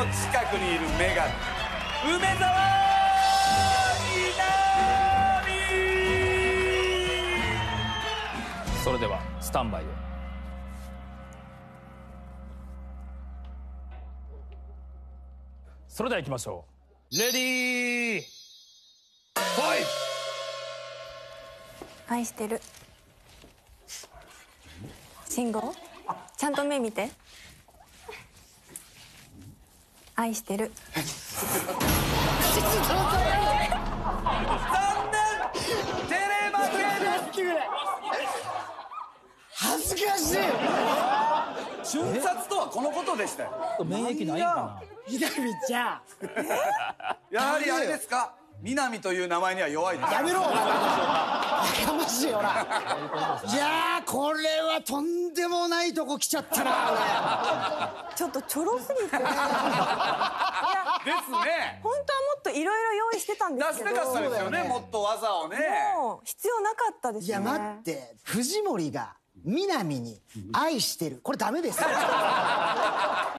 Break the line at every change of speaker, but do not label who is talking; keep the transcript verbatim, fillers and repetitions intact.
近くにいる女神梅沢みなみ。
それではスタンバイを。それでは行きましょう。レディーファイト。
愛してる。慎吾、ちゃんと目見て。愛してる。
残念、テレ負けです。
恥ずかしい。
瞬殺とはこのことでしたよ。
免疫ないんかな。
ひなみちゃん。
やはりあれですか、南という名前には弱いです。
やめろ。やかましいよな。いやー、これはとんでもないとこ来ちゃったな。
ちょっとちょろすぎて。ですね。
ですね。
本当はもっといろいろ用意してたんですけど。
出したかったですよね、もっと技をね。
もう必要なかったですね。
いや待って、藤森が南に愛してる、これダメですよ。